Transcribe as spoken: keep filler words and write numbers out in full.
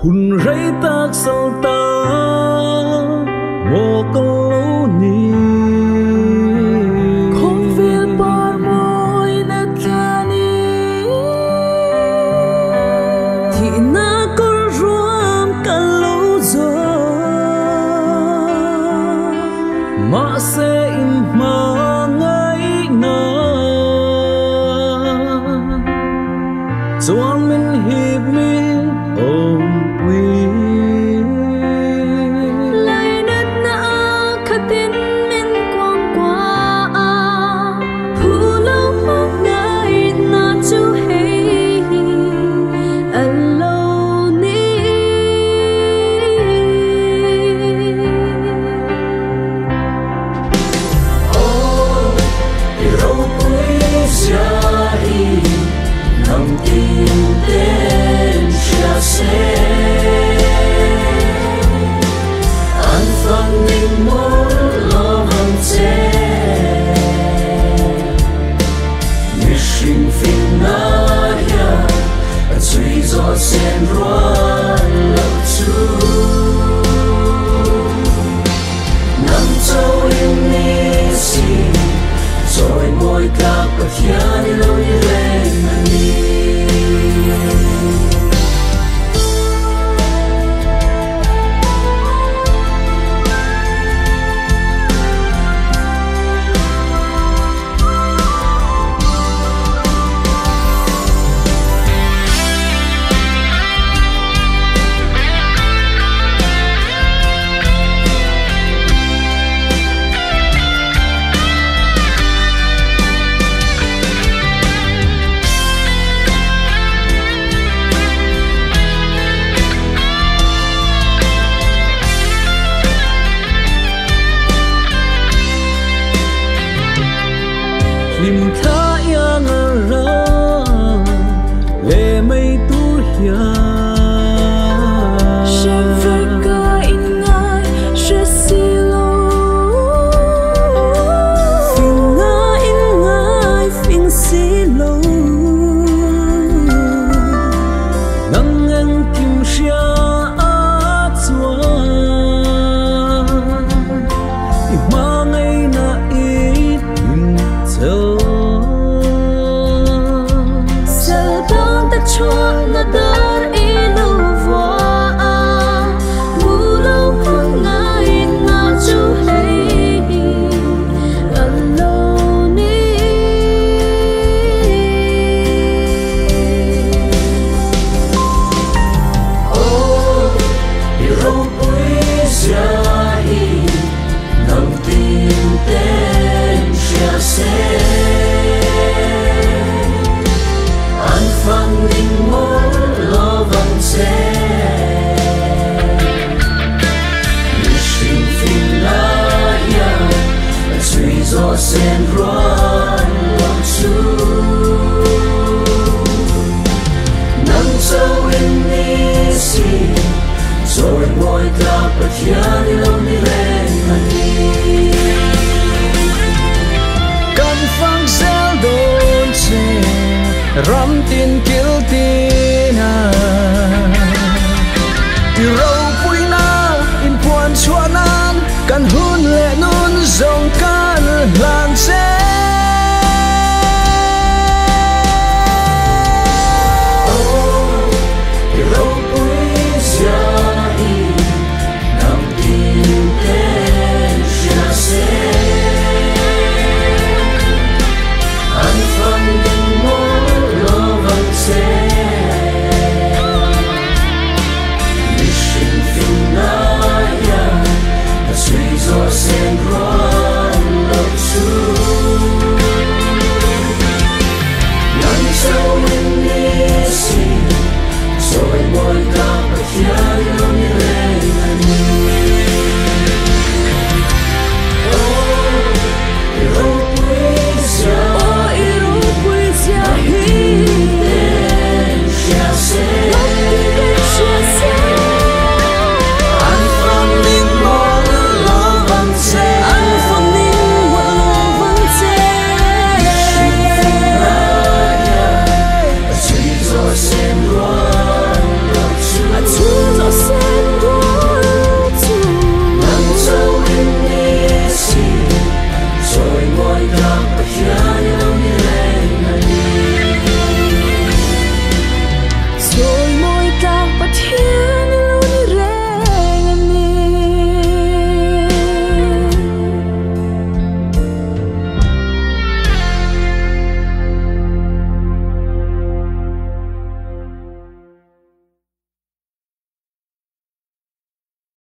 hun rei tak sal ta mo câu ni không phiền bỏ môi nát ni thì na có ruộng cả lâu rồi mà sẽ im mà ngay na cho mình hiệp mình ôm quy lại nát na khát tin mình quăng qua phù lâu mong ngày na chú hay anh lâu ni oh yêu quý giá đi nằm tim tên chia sẻ anh phăng mình muốn lo hằng chế như sinh phim na ya suy gió sen ruan lâu chu nằm châu im ni si rồi môi cặp bạc kia đi lâu như lên đi. Lim tha yang ra le mây tu hia sẽ phải có in ngài sẽ xì lâu phiền ngài in ngài phiền xì lâu nang anh kim xia a chua i ma ngay na i in châu chua na dar ilu voa mu lâu không ngài na chú hay alone ni oh yêu quý giá đi nằm tim tên chia sẻ anh phăng mình muốn lo vắng xe như sinh phim lá ya suy gió sen ruan lòng chu nắng sâu in ni si rồi môi cặp bạc kia đi lâu đi lên mà đi căn phăng gieo đồn chê ram tin kil tina